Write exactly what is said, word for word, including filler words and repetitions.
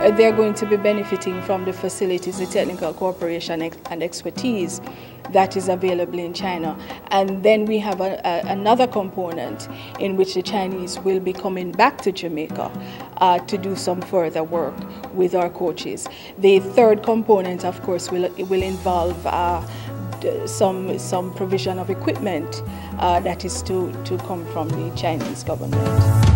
they're going to be benefiting from the facilities, the technical cooperation and expertise that is available in China. And then we have a, a, another component in which the Chinese will be coming back to Jamaica uh, to do some further work with our coaches. The third component, of course, will, will involve uh, some, some provision of equipment uh, that is to, to come from the Chinese government.